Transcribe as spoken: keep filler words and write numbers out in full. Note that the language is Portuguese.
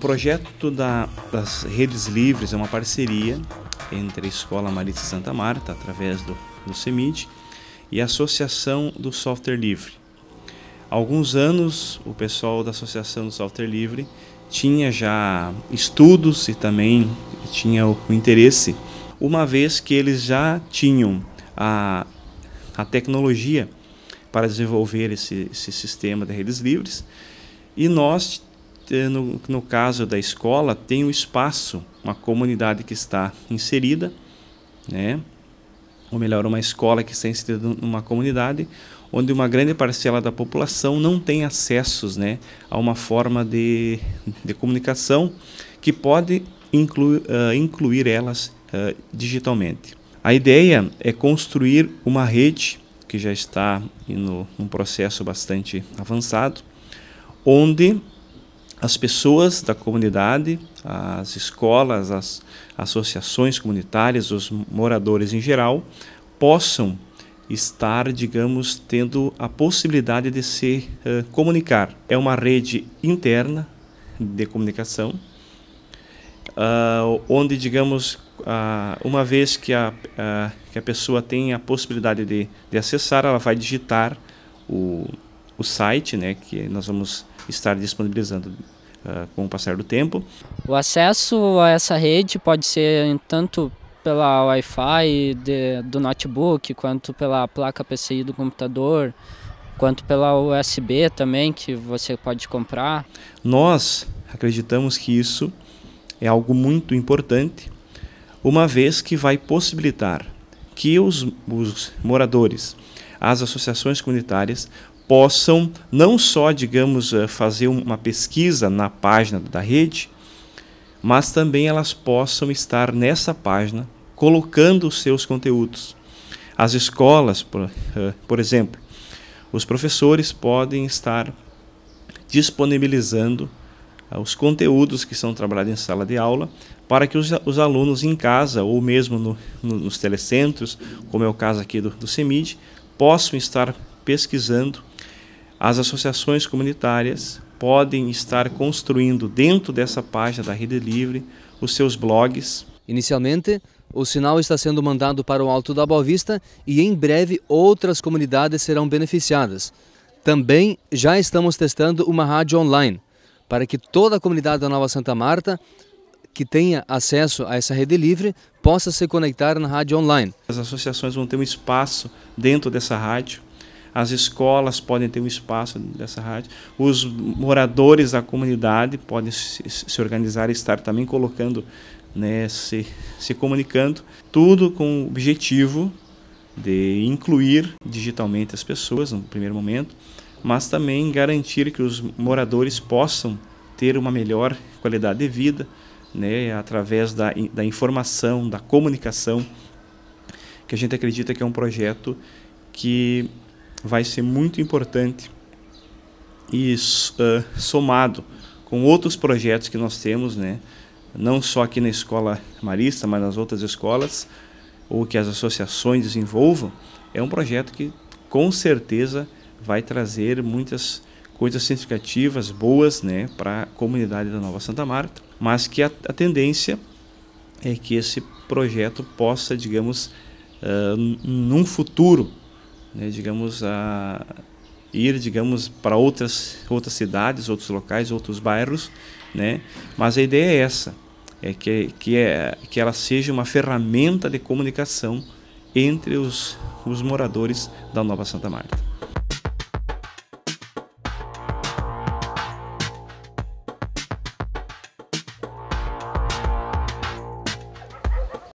projeto da, das redes livres é uma parceria entre a Escola Marista Santa Marta, através do, do CEMID, e a Associação do Software Livre. Há alguns anos, o pessoal da Associação do Software Livre tinha já estudos e também tinha o, o interesse, uma vez que eles já tinham a, a tecnologia para desenvolver esse, esse sistema de redes livres, e nós, no, no caso da escola, tem um espaço, uma comunidade que está inserida, né? Ou melhor, uma escola que está inserida numa comunidade, onde uma grande parcela da população não tem acessos, né, a uma forma de, de comunicação que pode incluir, uh, incluir elas uh, digitalmente. A ideia é construir uma rede que já está em um processo bastante avançado, onde as pessoas da comunidade, as escolas, as associações comunitárias, os moradores em geral, possam estar, digamos, tendo a possibilidade de se uh, comunicar. É uma rede interna de comunicação, uh, onde, digamos, uh, uma vez que a, uh, que a pessoa tem a possibilidade de, de acessar, ela vai digitar o, o site, né, que nós vamos estar disponibilizando uh, com o passar do tempo. O acesso a essa rede pode ser tanto pela Wi-Fi de, do notebook, quanto pela placa P C I do computador, quanto pela U S B também, que você pode comprar. Nós acreditamos que isso é algo muito importante, uma vez que vai possibilitar que os, os moradores, as associações comunitárias, possam não só, digamos, fazer uma pesquisa na página da rede, mas também elas possam estar nessa página colocando os seus conteúdos. As escolas, por, por exemplo, os professores podem estar disponibilizando os conteúdos que são trabalhados em sala de aula para que os, os alunos em casa ou mesmo no, no, nos telecentros, como é o caso aqui do, do CEMID, possam estar pesquisando. As associações comunitárias podem estar construindo dentro dessa página da Rede Livre os seus blogs. Inicialmente, o sinal está sendo mandado para o Alto da Boa Vista e em breve outras comunidades serão beneficiadas. Também já estamos testando uma rádio online para que toda a comunidade da Nova Santa Marta que tenha acesso a essa rede livre possa se conectar na rádio online. As associações vão ter um espaço dentro dessa rádio. As escolas podem ter um espaço dessa rádio, os moradores da comunidade podem se, se organizar e estar também colocando, né, se, se comunicando, tudo com o objetivo de incluir digitalmente as pessoas no primeiro momento, mas também garantir que os moradores possam ter uma melhor qualidade de vida, né, através da, da informação, da comunicação, que a gente acredita que é um projeto que vai ser muito importante e uh, somado com outros projetos que nós temos, né, não só aqui na Escola Marista, mas nas outras escolas, ou que as associações desenvolvam, é um projeto que com certeza vai trazer muitas coisas significativas, boas, né, para a comunidade da Nova Santa Marta, mas que a, a tendência é que esse projeto possa, digamos, uh, num futuro, né, digamos, a ir, digamos, para outras outras cidades, outros locais, outros bairros, né? Mas a ideia é essa, é que que é que ela seja uma ferramenta de comunicação entre os os moradores da Nova Santa Marta.